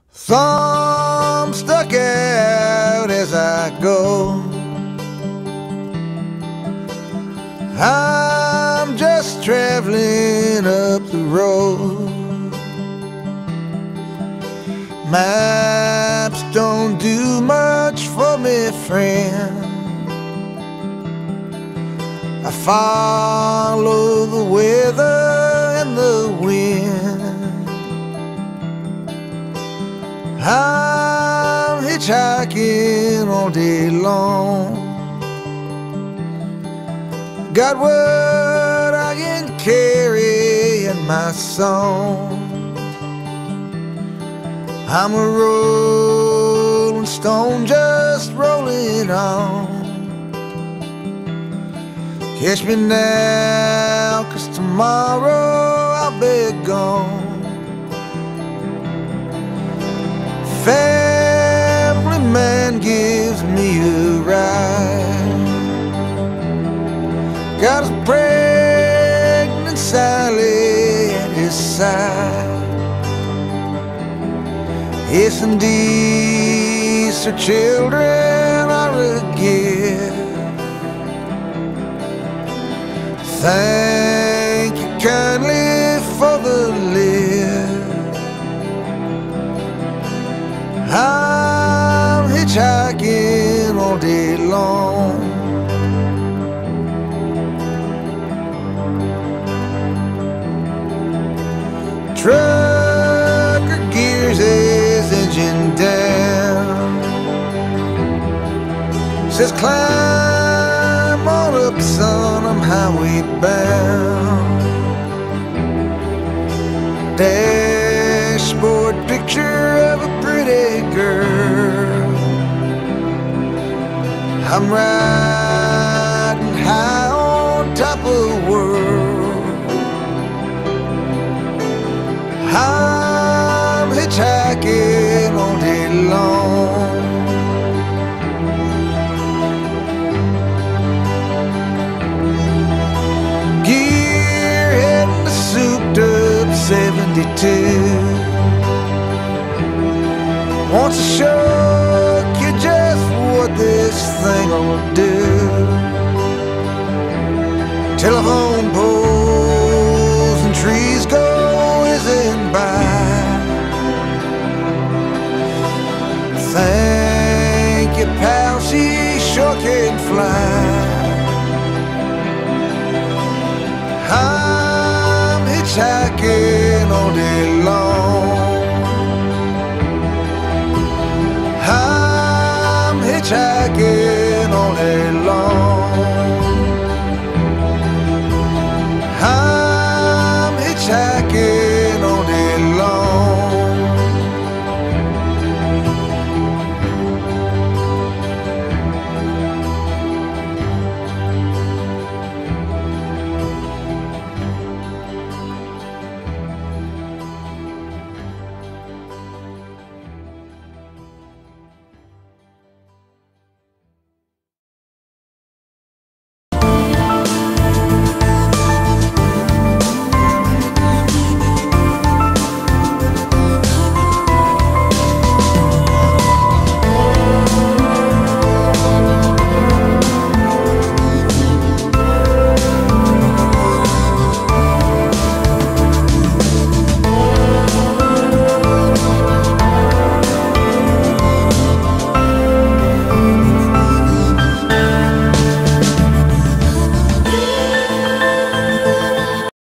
Thumb stuck out as I go. I'm just traveling up the road. Maps don't do much for me, friend. I follow the weather and the wind. I'm hitchhiking all day long. Got what I can carry in my song. I'm a rolling stone just rolling on. Catch me now, 'cause tomorrow I'll be gone. Family man gives me a ride. Got his pregnant Sally at his side. Yes, indeed, her children are a gift. Thank you kindly for the lift. I'm hitchhiking all day long. Trucker gears his engine down. Says climb on up, son, I'm highway bound. Dashboard picture of a pretty girl. I'm riding high on top of the world. I'm hitchhiking all day long. Gearhead and the souped up 72 wants to show you just what this thing will do. Telephone poles and trees go whizzing by. Thank you, pal, she sure can fly. I'm hitchhiking all day long. I'm hitchhiking all day long.